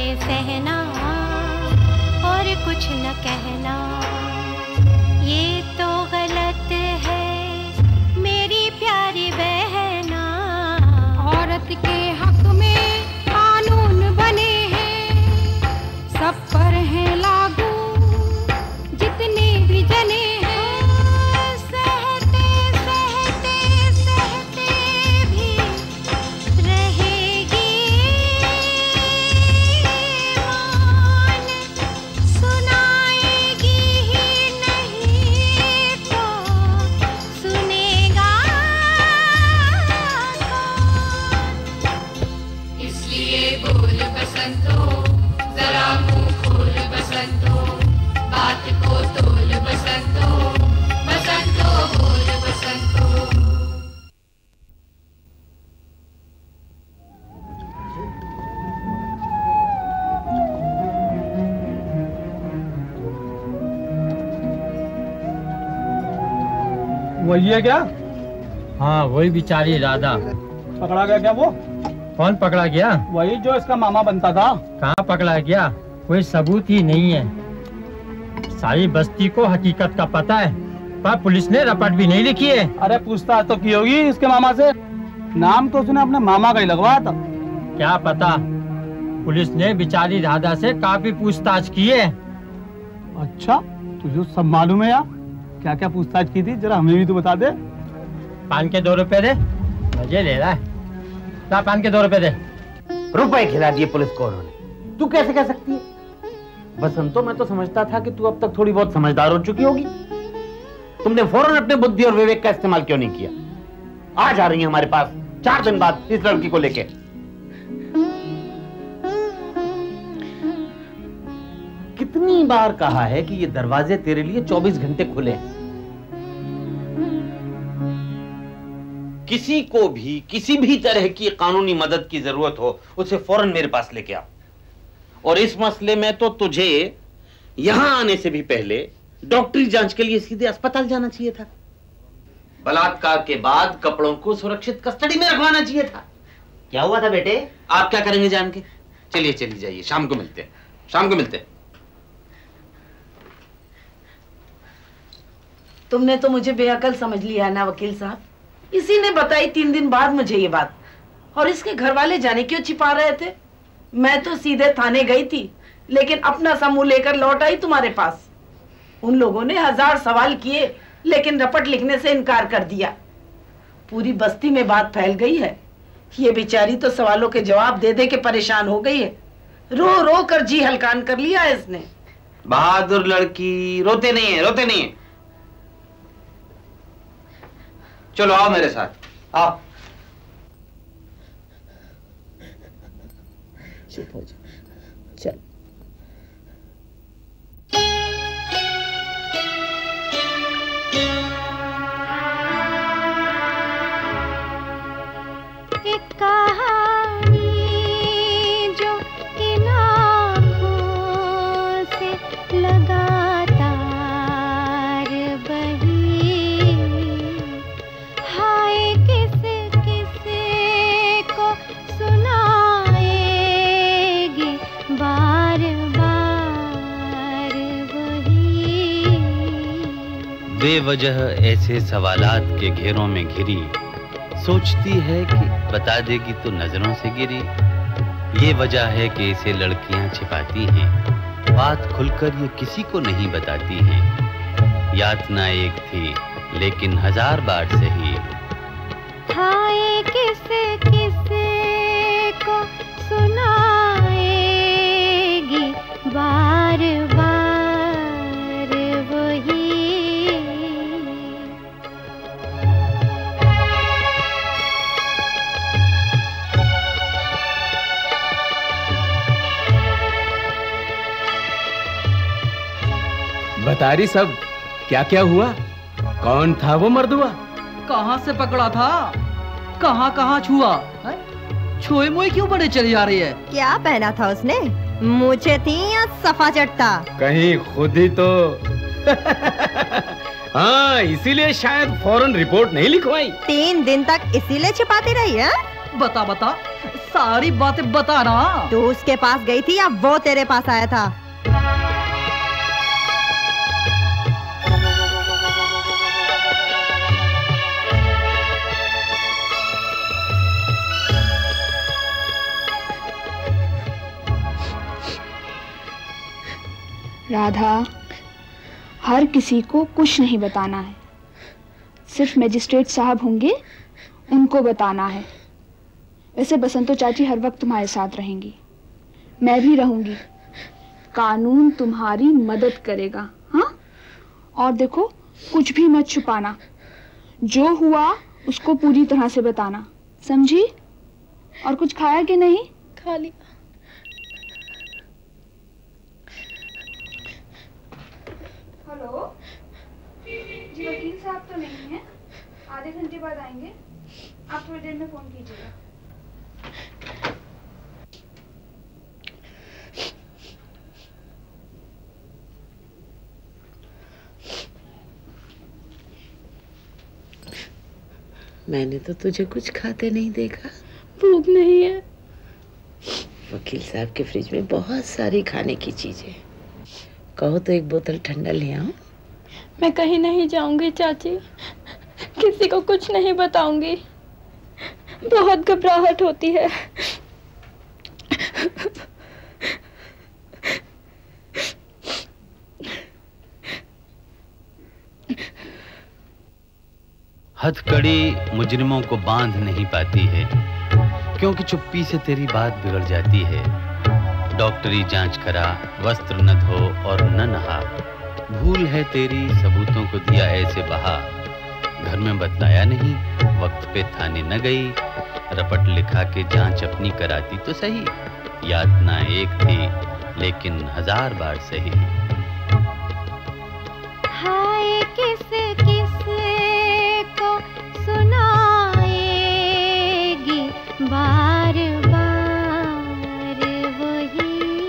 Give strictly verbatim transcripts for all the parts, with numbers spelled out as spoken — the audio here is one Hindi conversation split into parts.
सहना और कुछ न कहना, ये तो गलत है मेरी प्यारी बहना। औरत के हक में कानून बने हैं, सब पर हैं लागू जितने भी जने हैं। सहते सहते सहते भी रहेगी मान, सुनाएगी ही नहीं तो सुनेगा कौन। इसलिए बोल बसंतो, जरा मुंह खोल बसंतो, बात को तोल बसंतो, बसंतो बोल बसंतो। वही है क्या? हाँ वही बेचारी राधा। पकड़ा गया क्या वो? कौन पकड़ा गया? वही जो इसका मामा बनता था। कहाँ पकड़ा गया? कोई सबूत ही नहीं है। सारी बस्ती को हकीकत का पता है, पर पुलिस ने रपट भी नहीं लिखी है। अरे पूछताछ तो की होगी इसके मामा से, नाम तो उसने अपने मामा का ही लगवाया था। क्या पता, पुलिस ने बेचारी राधा से काफी पूछताछ की है। अच्छा तुझे सब मालूम है यार? क्या क्या पूछताछ की थी, जरा हमें भी तो बता दे। पान के दो रुपए दे, मजे ले रहा है। ला पान के दो रुपए दे। रुपए खिला दिए पुलिस को उन्होंने, तू कैसे कह सकती है? बसंतो मैं तो समझता था कि तू अब तक थोड़ी बहुत समझदार हो चुकी होगी। तुमने फौरन अपने बुद्धि और विवेक का इस्तेमाल क्यों नहीं किया? आज आ रही है हमारे पास चार दिन बाद इस लड़की को लेके। कितनी बार कहा है कि ये दरवाजे तेरे लिए चौबीस घंटे खुले हैं। किसी को भी किसी भी तरह की कानूनी मदद की जरूरत हो, उसे फौरन मेरे पास लेके आओ। और इस मसले में तो तुझे यहां आने से भी पहले डॉक्टरी जांच के लिए सीधे अस्पताल जाना चाहिए था। बलात्कार के बाद कपड़ों को सुरक्षित कस्टडी में रखवाना चाहिए था। क्या हुआ था बेटे? आप क्या करेंगे जान के? चलिए चलिए जाइए, शाम को मिलते हैं, शाम को मिलते हैं। तुमने तो मुझे बेअकल समझ लिया है ना वकील साहब? इसी ने बताई तीन दिन बाद मुझे ये बात, और इसके घर वाले जाने क्यों छिपा रहे थे? मैं तो सीधे थाने गई थी, लेकिन अपना समूह लेकर लौट आई तुम्हारे पास। उन लोगों ने हजार सवाल किए, लेकिन रपट लिखने से इनकार कर दिया। पूरी बस्ती में बात फैल गई है। ये बेचारी तो सवालों के जवाब दे दे के परेशान हो गई है। रो रो कर जी हलकान कर लिया है इसने। बहादुर लड़की, रोते नहीं है, रोते नहीं है। चलो आओ मेरे साथ, आओ। चुप हो जा, चल। एक कहानी जो इन आँखों से लगातार बही, हाय किस किस को सुनाएगी बार बार वही। बेवजह ऐसे सवालात के घेरों में घिरी, सोचती है कि बता देगी तो नजरों से गिरी। ये वजह है कि इसे लड़कियां छिपाती हैं, बात खुलकर ये किसी को नहीं बताती हैं। यातना एक थी लेकिन हजार बार सही, हाय किस किस को सुनाएगी बार बार वही। बता रही सब क्या क्या हुआ? कौन था वो मर्दुआ? कहाँ से पकड़ा था, कहाँ कहाँ छुआ, छुए मुए क्यों बड़े चली जा रही है? क्या पहना था उसने? मूछें थी या सफा चट्टा? कहीं खुद ही तो हाँ, इसीलिए शायद फौरन रिपोर्ट नहीं लिखवाई। तीन दिन तक इसीलिए छिपाती रही है? बता बता, सारी बातें बता ना। तू उसके पास गई थी या वो तेरे पास आया था? राधा, हर किसी को कुछ नहीं बताना है, सिर्फ मजिस्ट्रेट साहब होंगे उनको बताना है। वैसे बसंतो चाची हर वक्त तुम्हारे साथ रहेंगी, मैं भी रहूंगी, कानून तुम्हारी मदद करेगा। हाँ, और देखो कुछ भी मत छुपाना, जो हुआ उसको पूरी तरह से बताना, समझी? और कुछ खाया कि नहीं? खा लिया। हेलो जी, वकील साहब तो नहीं है, आधे घंटे बाद आएंगे, आप थोड़ी देर में फोन कीजिएगा। मैंने तो तुझे कुछ खाते नहीं देखा। भूख नहीं है। वकील साहब के फ्रिज में बहुत सारी खाने की चीजें, कहो तो एक बोतल ठंडा ले आऊं? मैं कहीं नहीं जाऊंगी चाची, किसी को कुछ नहीं बताऊंगी, बहुत घबराहट होती है। हथकड़ी मुजरिमों को बांध नहीं पाती है, क्योंकि चुप्पी से तेरी बात बिगड़ जाती है। डॉक्टरी जांच करा, वस्त्र न धो और न नहा, भूल है तेरी सबूतों को दिया ऐसे बहा। घर में बतलाया नहीं, वक्त पे थाने न गई, रपट लिखा के जांच अपनी कराती तो सही। यातना एक थी लेकिन हजार बार सही। हाय किस किस को सुनाएगी बार बार वही।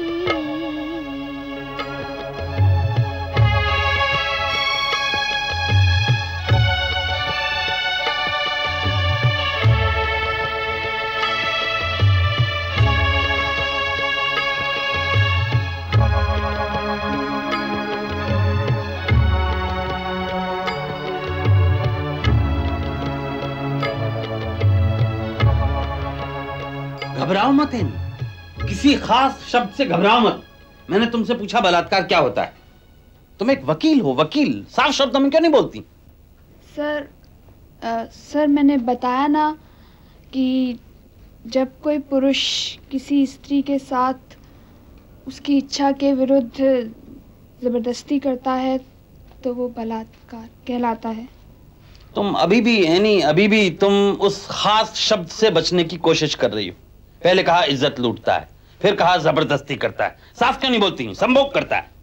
घबराओ मत इन, किसी खास शब्द से घबराओ मत। मैंने तुमसे पूछा बलात्कार क्या होता है, तुम एक वकील हो, वकील साफ शब्दों में क्यों नहीं बोलती? सर आ, सर मैंने बताया ना कि जब कोई पुरुष किसी स्त्री के साथ उसकी इच्छा के विरुद्ध जबरदस्ती करता है तो वो बलात्कार कहलाता है। तुम अभी भी यानी अभी भी तुम उस खास शब्द से बचने की कोशिश कर रही हो। पहले कहा इज्जत लूटता है, फिर कहा जबरदस्ती करता है, साफ क्यों नहीं बोलती? संभोग करता है।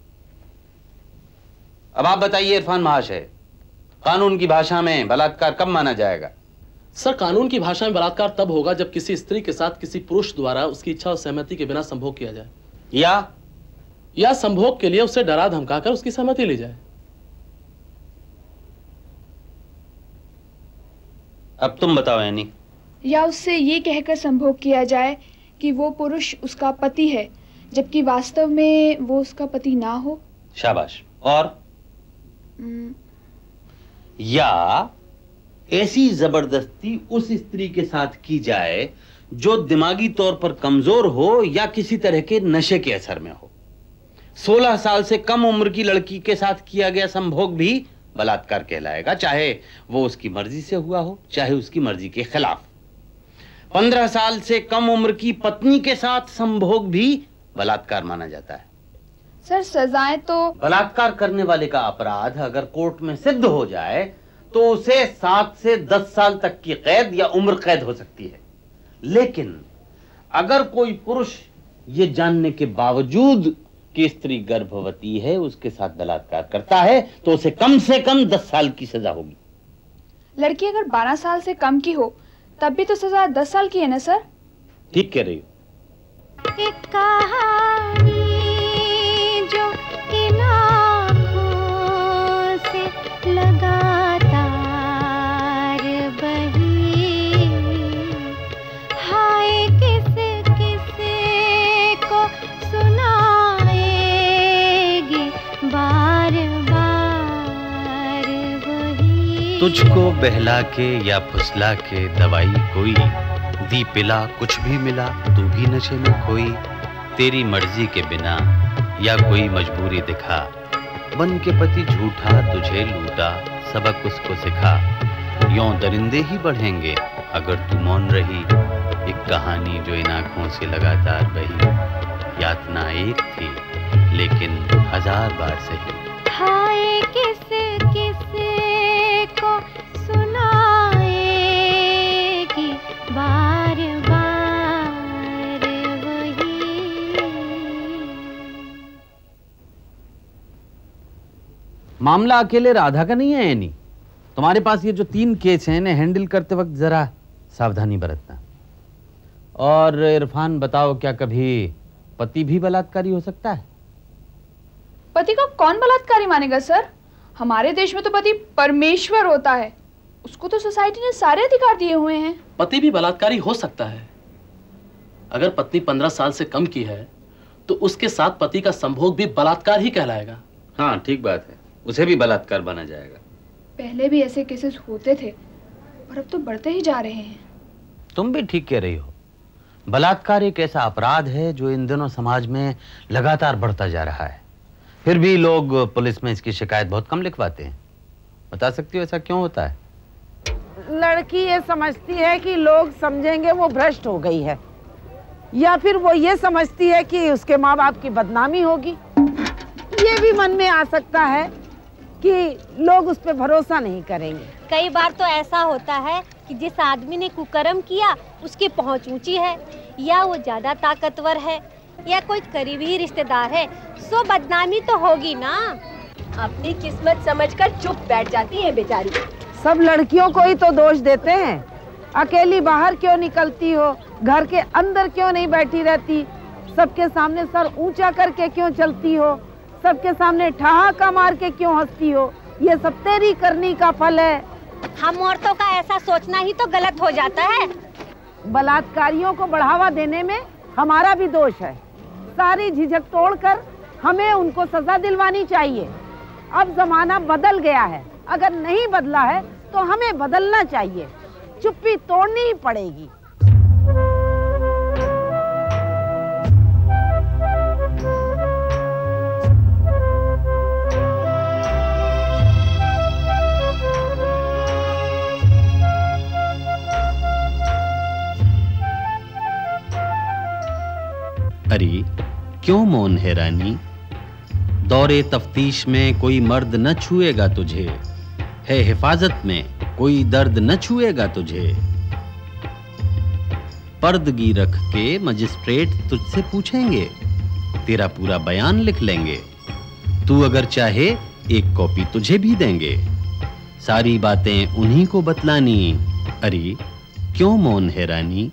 अब आप बताइए इरफान महाशय, कानून की भाषा में बलात्कार कब माना जाएगा? सर, कानून की भाषा में बलात्कार तब होगा जब किसी स्त्री के साथ किसी पुरुष द्वारा उसकी इच्छा और सहमति के बिना संभोग किया जाए, या या संभोग के लिए उसे डरा धमकाकर उसकी सहमति ली जाए। अब तुम बताओ यानी। या उससे ये कहकर संभोग किया जाए कि वो पुरुष उसका पति है जबकि वास्तव में वो उसका पति ना हो। शाबाश। और या ऐसी जबरदस्ती उस स्त्री के साथ की जाए जो दिमागी तौर पर कमजोर हो या किसी तरह के नशे के असर में हो। सोलह साल से कम उम्र की लड़की के साथ किया गया संभोग भी बलात्कार कहलाएगा, चाहे वो उसकी मर्जी से हुआ हो चाहे उसकी मर्जी के खिलाफ। पंद्रह साल से कम उम्र की पत्नी के साथ संभोग भी बलात्कार माना जाता है। सर सजाएं तो बलात्कार करने वाले का अपराध अगर कोर्ट में सिद्ध हो जाए तो उसे सात से दस साल तक की कैद या उम्र कैद हो सकती है। लेकिन अगर कोई पुरुष ये जानने के बावजूद कि स्त्री गर्भवती है उसके साथ बलात्कार करता है तो उसे कम से कम दस साल की सजा होगी। लड़की अगर बारह साल से कम की हो तब भी तो सजा दस साल की है ना सर? ठीक कह रही हो। एक कहानी जो इन आँखों से लगातार बही, हाय तुझको बहला के या फुसला के दवाई कोई दी पिला कुछ भी मिला तू भी नशे में खोई। तेरी मर्जी के बिना या कोई मजबूरी दिखा बन के पति झूठा तुझे लूटा सबक उसको सिखा। यों दरिंदे ही बढ़ेंगे अगर तू मौन रही। एक कहानी जो इन आंखों से लगातार बही। यातना एक थी लेकिन हजार बार सही। हाय किस किस को सुनाएगी बार बार वही। मामला अकेले राधा का नहीं है एनी। तुम्हारे पास ये जो तीन केस हैं इन्हें हैंडल करते वक्त जरा सावधानी बरतना। और इरफान बताओ, क्या कभी पति भी बलात्कारी हो सकता है? पति को कौन बलात्कारी मानेगा सर? हमारे देश में तो पति परमेश्वर होता है, उसको तो सोसाइटी ने सारे अधिकार दिए हुए हैं। पति भी बलात्कारी हो सकता है। अगर पत्नी पंद्रह साल से कम की है तो उसके साथ पति का संभोग भी बलात्कार ही कहलाएगा। हाँ ठीक बात है, उसे भी बलात्कार बना जाएगा। पहले भी ऐसे केसेस होते थे और अब तो बढ़ते ही जा रहे हैं। तुम भी ठीक कह रही हो। बलात्कार एक ऐसा अपराध है जो इन दिनों समाज में लगातार बढ़ता जा रहा है। फिर भी लोग पुलिस में इसकी शिकायत बहुत कम लिखवाते हैं। बता सकती हो ऐसा क्यों होता है? लड़की ये समझती है कि लोग समझेंगे वो भ्रष्ट हो गई है, या फिर वो ये समझती है कि उसके माँ बाप की बदनामी होगी। ये भी मन में आ सकता है कि लोग उस पर भरोसा नहीं करेंगे। कई बार तो ऐसा होता है कि जिस आदमी ने कुकर्म किया उसकी पहुंच ऊंची है, या वो ज्यादा ताकतवर है, या कोई करीबी रिश्तेदार है, सो बदनामी तो होगी ना। अपनी किस्मत समझकर चुप बैठ जाती है बेचारी। सब लड़कियों को ही तो दोष देते हैं। अकेली बाहर क्यों निकलती हो, घर के अंदर क्यों नहीं बैठी रहती, सबके सामने सर ऊंचा करके क्यों चलती हो, सबके सामने ठहाका मार के क्यों हंसती हो, ये सब तेरी करनी का फल है। हम औरतों का ऐसा सोचना ही तो गलत हो जाता है। बलात्कारियों को बढ़ावा देने में हमारा भी दोष है। सारी झिझक तोड़कर हमें उनको सजा दिलवानी चाहिए। अब जमाना बदल गया है, अगर नहीं बदला है तो हमें बदलना चाहिए। चुप्पी तोड़नी ही पड़ेगी। अरे क्यों मौन है रानी? दौरे तफ्तीश में कोई मर्द न छुएगा तुझे, है हिफाजत में कोई दर्द न छुएगा तुझे। पर्दगी रख के मजिस्ट्रेट तुझसे पूछेंगे, तेरा पूरा बयान लिख लेंगे। तू अगर चाहे एक कॉपी तुझे भी देंगे, सारी बातें उन्हीं को बतलानी। अरे क्यों मौन है रानी?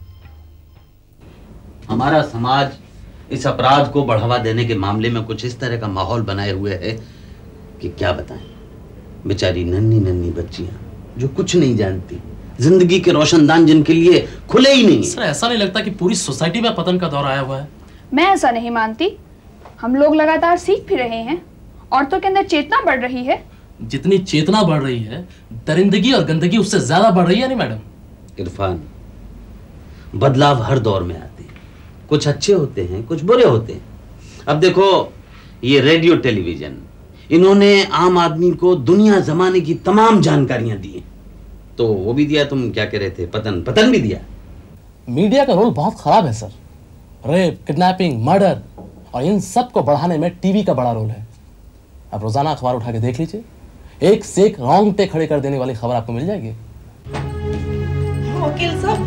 हमारा समाज इस अपराध को बढ़ावा देने के मामले में कुछ इस तरह का माहौल बनाए हुए है कि क्या बताएं। बेचारी नन्ही नन्ही बच्चियां जो कुछ नहीं जानती, जिंदगी के रोशनदान जिनके लिए खुले ही नहीं। सर ऐसा नहीं लगता कि पूरी सोसाइटी में पतन का दौर आया हुआ है? मैं ऐसा नहीं मानती। हम लोग लगातार सीख भी रहे हैं, औरतों के अंदर चेतना बढ़ रही है। जितनी चेतना बढ़ रही है, दरिंदगी और गंदगी उससे ज्यादा बढ़ रही है। नहीं मैडम? इरफान, बदलाव हर दौर में आते हैं। कुछ अच्छे होते हैं, कुछ बुरे होते हैं। अब देखो ये रेडियो टेलीविजन, इन्होंने आम आदमी को दुनिया जमाने की तमाम जानकारियां दी। तो वो भी दिया, तुम क्या कह रहे थे, पतन पतन भी दिया। मीडिया का रोल बहुत खराब है सर। रेप, किडनैपिंग, मर्डर और इन सब को बढ़ाने में टीवी का बड़ा रोल है। आप रोजाना अखबार उठा के देख लीजिए, एक से एक रोंगटे खड़े कर देने वाली खबर आपको मिल जाएगी। वकील साहब,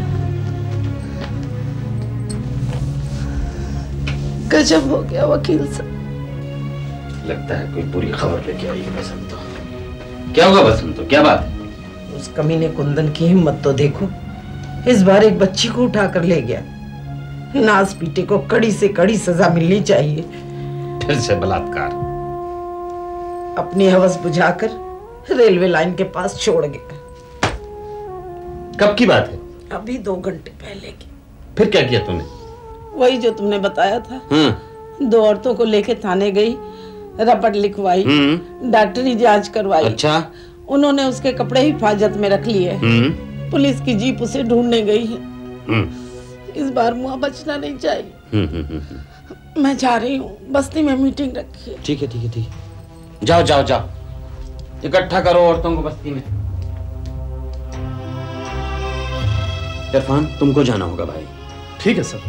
गजब हो गया वकील साहब। लगता है कोई बुरी खबर लेके आई है बसंतो। क्या होगा बसंतो, क्या बात है? उस कमीने कुंदन की हिम्मत तो देखो, इस बार एक बच्ची को उठा कर ले गया। नास पीटे को कड़ी से कड़ी सजा मिलनी चाहिए। फिर से बलात्कार। अपनी हवस बुझाकर रेलवे लाइन के पास छोड़ गया। कब की बात है? अभी दो घंटे पहले की। फिर क्या किया तूने? वही जो तुमने बताया था। हाँ। दो औरतों को लेके थाने गई, रपट लिखवाई, डॉक्टरी जांच करवाई। अच्छा, उन्होंने उसके कपड़े हिफाजत में रख लिए। पुलिस की जीप उसे ढूंढने गई है। इस बार मुआ बचना नहीं चाहिए। मैं जा रही हूँ, बस्ती में मीटिंग रखी है। ठीक है ठीक है ठीक है, जाओ जाओ जाओ, इकट्ठा करो औरतों को बस्ती में। इरफान तुमको जाना होगा भाई। ठीक है सर।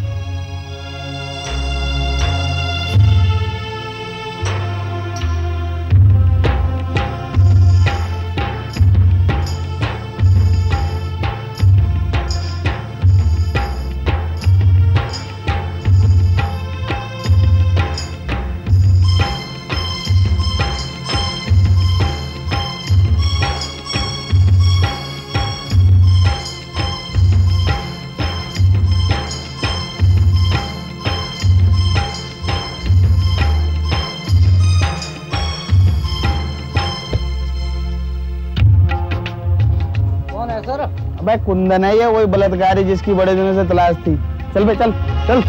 अबे कुंदन है ये, वही बलात्कारी जिसकी बड़े दिनों से तलाश थी। चल बे चल चल।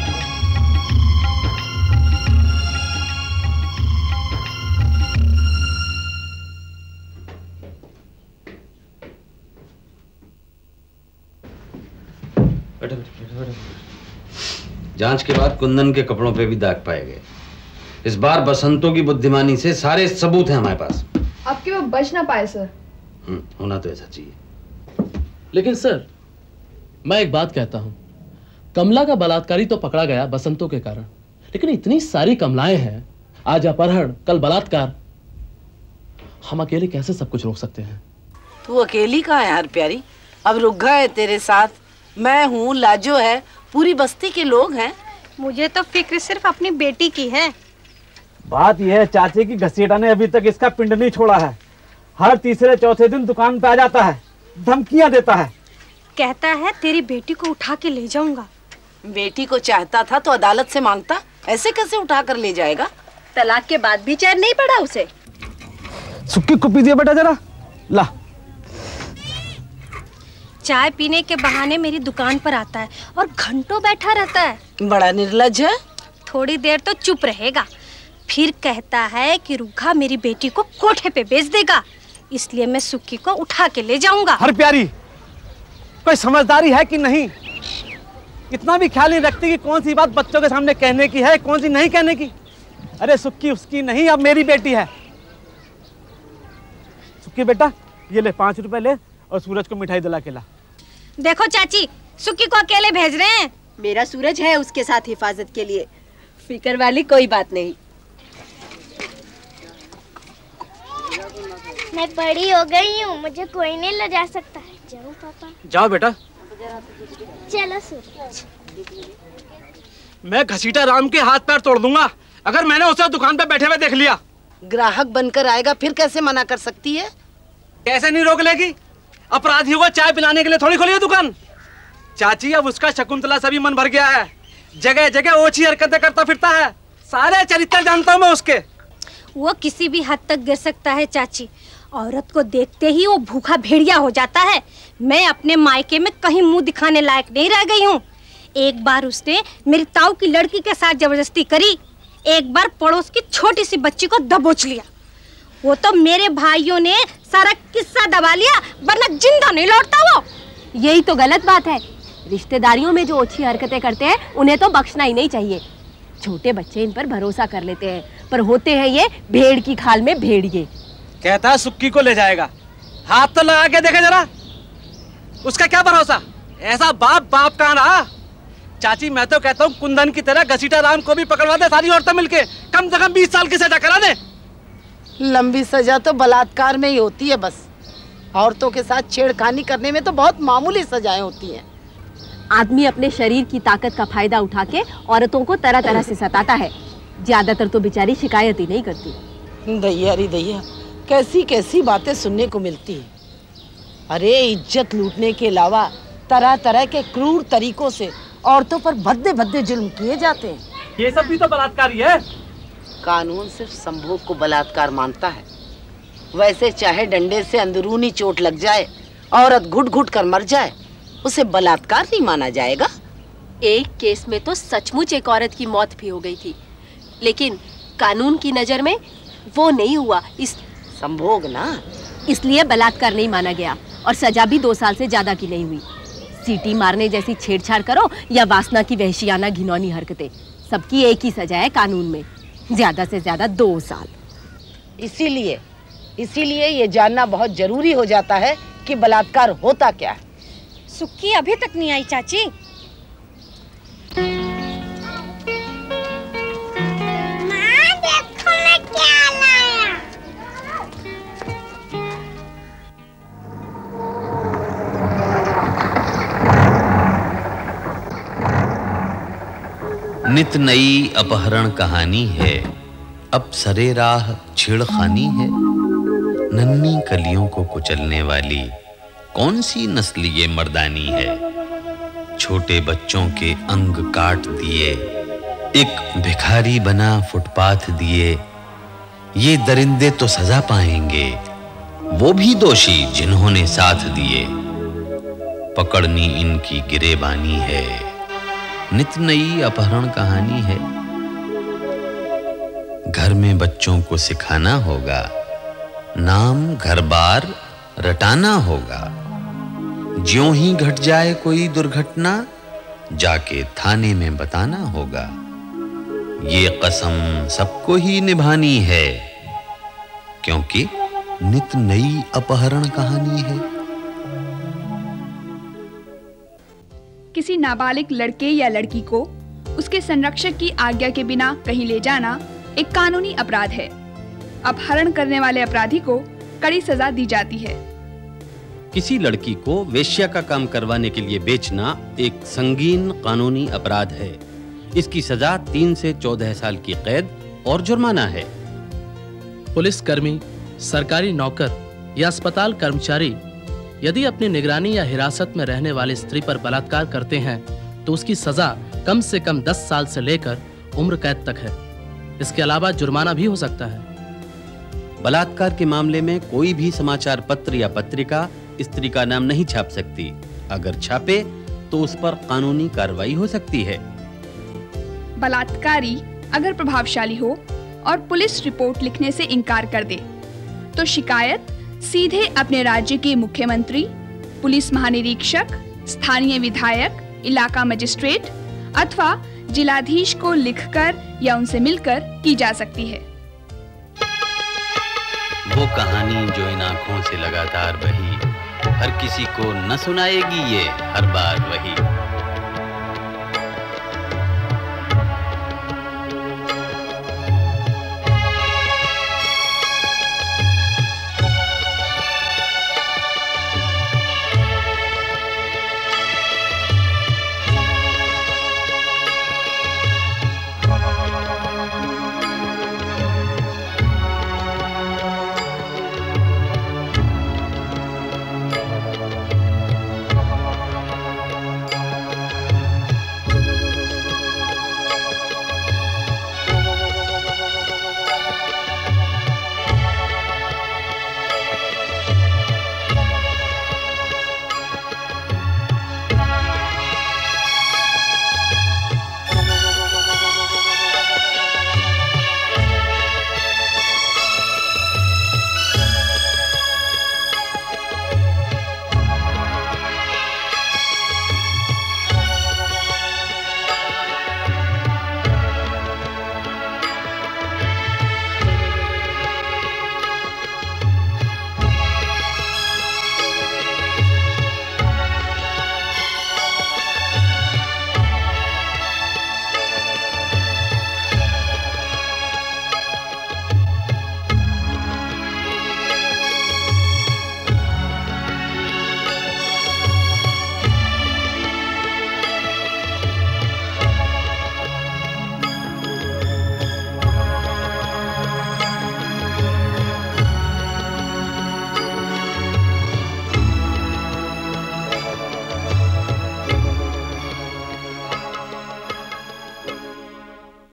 बैठो बैठो बैठो। जांच के बाद कुंदन के कपड़ों पे भी दाग पाए गए। इस बार बसंतों की बुद्धिमानी से सारे सबूत हैं हमारे पास। अब कि वो बच ना पाए सर। हम्म, होना तो ऐसा चाहिए। लेकिन सर मैं एक बात कहता हूं, कमला का बलात्कारी तो पकड़ा गया बसंतों के कारण, लेकिन इतनी सारी कमलाएं हैं, आज अपहरण कल बलात्कार, हम अकेले कैसे सब कुछ रोक सकते हैं? तू अकेली कहाँ है यार प्यारी? अब रुग्गा है तेरे साथ, मैं हूँ, लाजो है, पूरी बस्ती के लोग हैं। मुझे तो फिक्र सिर्फ अपनी बेटी की है। बात यह है चाची की घसीटा ने अभी तक इसका पिंड नहीं छोड़ा है। हर तीसरे चौथे दिन दुकान पे आ जाता है, धमकियां देता है, कहता है तेरी बेटी को उठा के ले जाऊंगा। बेटी को चाहता था तो अदालत से मांगता, ऐसे कैसे उठा कर ले जाएगा? तलाक के बाद भी चैन नहीं पड़ा उसे। सुक्की कुप्पी दिया बेटा जरा ला। चाय पीने के बहाने मेरी दुकान पर आता है और घंटों बैठा रहता है। बड़ा निर्लज है। थोड़ी देर तो चुप रहेगा, फिर कहता है कि रूखा मेरी बेटी को कोठे पे बेच देगा, इसलिए मैं सुक्की को उठा के ले जाऊंगा। हर प्यारी, कोई समझदारी है कि नहीं? इतना भी ख्याल नहीं रखती कि कौन सी बात बच्चों के सामने कहने की है, कौन सी नहीं कहने की। अरे सुक्की उसकी नहीं, अब मेरी बेटी है। सुक्की बेटा ये ले पांच रुपए ले और सूरज को मिठाई दिला के ला। देखो चाची, सुक्की को अकेले भेज रहे हैं। मेरा सूरज है उसके साथ हिफाजत के लिए, फिक्र वाली कोई बात नहीं। मैं बड़ी हो गई हूँ, मुझे कोई नहीं ले जा सकता है। जाओ पापा। जाओ बेटा। चलो सूरज। मैं घसीटा राम के हाथ पैर तोड़ दूंगा अगर मैंने उसे दुकान पे बैठे हुए देख लिया। ग्राहक बनकर आएगा, फिर कैसे मना कर सकती है? कैसे नहीं रोक लेगी? अपराधियों को चाय पिलाने के लिए थोड़ी खोली है दुकान। चाची अब उसका शकुंतला से भी मन भर गया है, जगह जगह ओछी हरकतें करता फिरता है। सारे चरित्र जानता हूँ मैं उसके। वो किसी भी हद तक गिर सकता है चाची, औरत को देखते ही वो भूखा भेड़िया हो जाता है। मैं अपने मायके में कहीं मुंह दिखाने लायक नहीं रह गई हूँ। एक बार उसने मेरी ताऊ की लड़की के साथ जबरदस्ती करी, एक बार पड़ोस की छोटी सी बच्ची को दबोच लिया। वो तो मेरे भाइयों ने सारा किस्सा दबा लिया, वरना जिंदा नहीं लौटता वो। यही तो गलत बात है, रिश्तेदारियों में जो अच्छी हरकतें करते हैं उन्हें तो बख्शना ही नहीं चाहिए। छोटे बच्चे इन पर भरोसा कर लेते हैं, पर होते हैं ये भेड़ की खाल में भेड़िए। कहता है सुक्की को ले जाएगा, हाथ तो लगा के देखे जरा, उसका क्या भरोसा? ऐसा बाप बाप कहाँ रहा? चाची मैं तो कहता हूँ कुंदन की तरह घसीटा राम को भी पकड़वा दे, सारी औरतें मिलके कम से कम बीस साल की सजा करा दे। लंबी सजा तो बलात्कार में ही होती है बस। औरतों के साथ छेड़खानी करने में तो बहुत मामूली सजाएं होती हैं। आदमी अपने शरीर की ताकत का फायदा उठा के औरतों को तरह तरह से सताता है, ज्यादातर तो बेचारी शिकायत ही नहीं करती। दैया रे दैया, कैसी कैसी बातें सुनने को मिलती है। अरे इज्जत लूटने के अलावा तरह तरह के क्रूर तरीकों से औरतों पर भद्दे भद्दे जुल्म किए जाते हैं। ये सब भी तो बलात्कार ही है। कानून सिर्फ संभोग को बलात्कार मानता है, वैसे चाहे डंडे से अंदरूनी चोट लग जाए, औरत घुट घुट कर मर जाए, उसे बलात्कार नहीं माना जाएगा। एक केस में तो सचमुच एक औरत की मौत भी हो गई थी, लेकिन कानून की नजर में वो नहीं हुआ। इस संभोग ना, इसलिए बलात्कार नहीं माना गया और सजा भी दो साल से ज्यादा की नहीं हुई। सीटी मारने जैसी छेड़छाड़ करो या वासना की वहशियाना घिनौनी हरकतें, सबकी एक ही सजा है कानून में, ज्यादा से ज्यादा दो साल। इसीलिए इसीलिए ये जानना बहुत जरूरी हो जाता है कि बलात्कार होता क्या है। सुक्की अभी तक नहीं आई चाची। माँ देखो मैं क्या लाया। नित नई अपहरण कहानी है, अब सरे राह छेड़खानी है। नन्ही कलियों को कुचलने वाली कौन सी नस्ल ये मर्दानी है। छोटे बच्चों के अंग काट दिए, एक भिखारी बना फुटपाथ दिए। ये दरिंदे तो सजा पाएंगे, वो भी दोषी जिन्होंने साथ दिए। पकड़नी इनकी गिरेबानी है, नित नई अपहरण कहानी है। घर में बच्चों को सिखाना होगा, नाम घर बार रटाना होगा। ज्यों ही घट जाए कोई दुर्घटना, जाके थाने में बताना होगा। ये कसम सबको ही निभानी है, क्योंकि नित नई अपहरण कहानी है। किसी नाबालिग लड़के या लड़की को उसके संरक्षक की आज्ञा के बिना कहीं ले जाना एक कानूनी अपराध है। अपहरण करने वाले अपराधी को कड़ी सजा दी जाती है। किसी लड़की को वेश्या का काम करवाने के लिए बेचना एक संगीन कानूनी अपराध है। इसकी सजा तीन से चौदह साल की कैद और जुर्माना है। पुलिसकर्मी, सरकारी नौकर या अस्पताल कर्मचारी यदि अपनी निगरानी या हिरासत में रहने वाली स्त्री पर बलात्कार करते हैं तो उसकी सजा कम से कम दस साल से लेकर उम्र कैद तक है। इसके अलावा जुर्माना भी हो सकता है। बलात्कार के मामले में कोई भी समाचार पत्र या पत्रिका स्त्री का नाम नहीं छाप सकती। अगर छापे तो उस पर कानूनी कार्रवाई हो सकती है। बलात्कारी अगर प्रभावशाली हो और पुलिस रिपोर्ट लिखने से इनकार कर दे तो शिकायत सीधे अपने राज्य के मुख्यमंत्री, पुलिस महानिरीक्षक, स्थानीय विधायक, इलाका मजिस्ट्रेट अथवा जिलाधीश को लिखकर या उनसे मिलकर की जा सकती है। वो कहानी जो इन आंखों से लगातार बही, हर किसी को न सुनाएगी ये हर बार वही।